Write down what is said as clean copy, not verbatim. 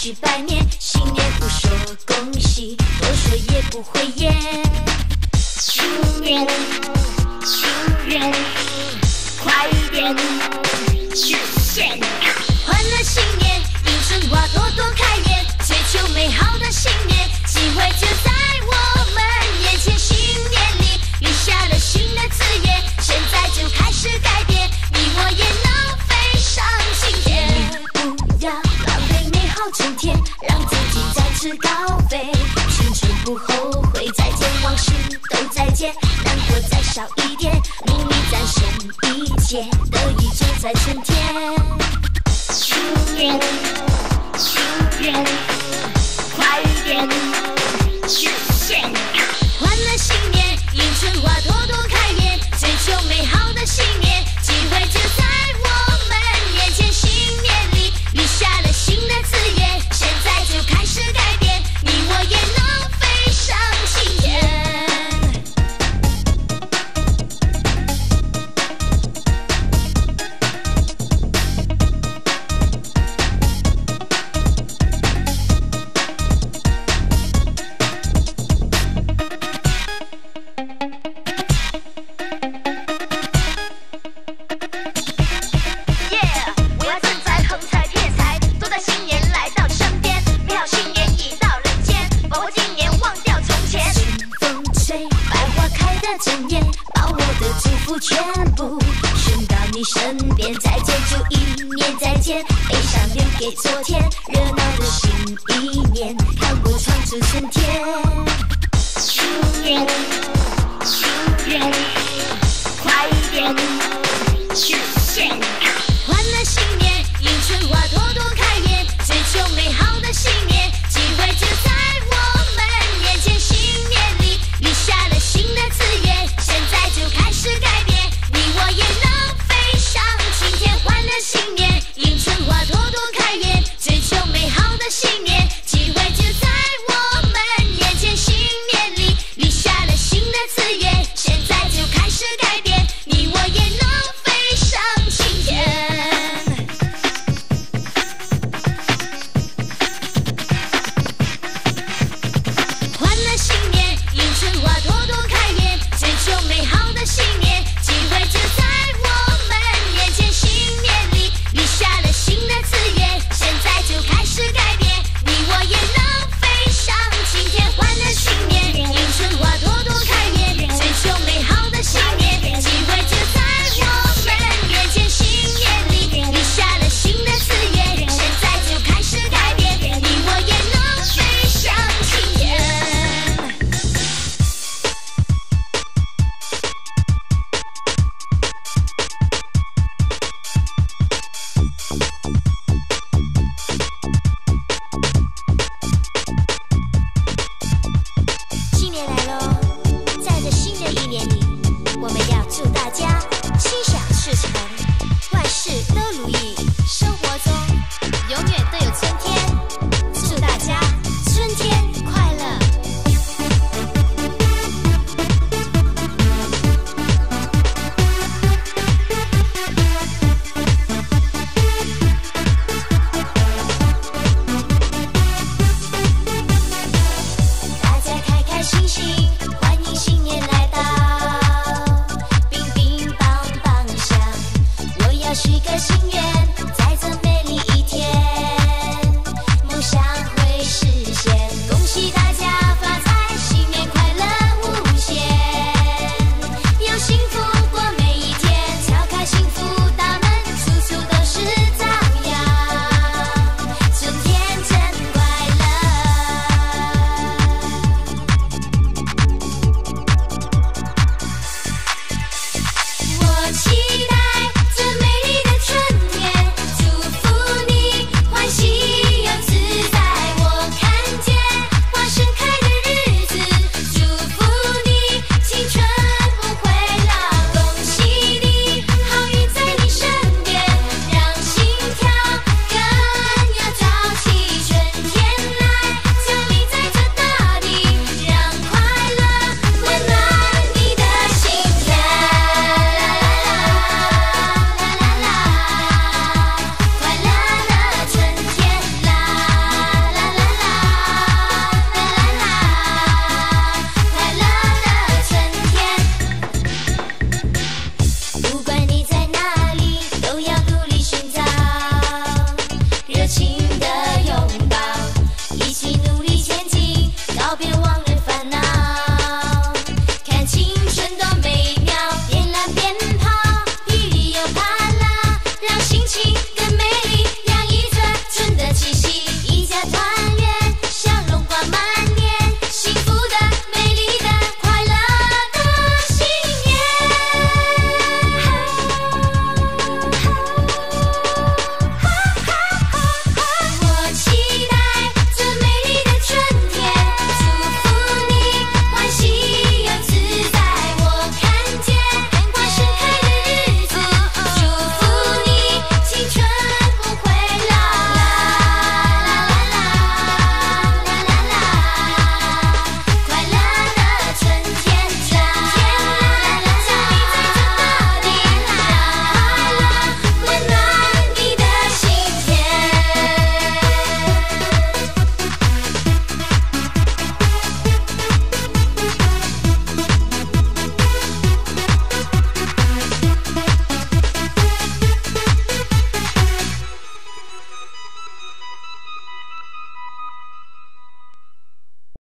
许百年，新年不说恭喜，多说也不会厌。新年，新年，快点实现！欢乐新年，迎春花朵朵开颜，追求美好的新年，机会就在我们眼前。新年里立下了新的字眼，现在就开始改变，你我也能飞上青天。不要浪费美好春天，让自己展翅高飞。青春不后悔，再见往事都再见，难过再少一点，努力战胜一切，得意就在春天。新年，新年，快点实现！欢乐新年，迎春花朵朵开颜，追求美好的新年，机会就在我们眼前。新年里立下了新的字眼，现在就开始改变，你我也能飞上青天。把我的祝福全部送到你身边，再见就一年再见，悲伤留给昨天，热闹的新一年，看过闯出春天。新年。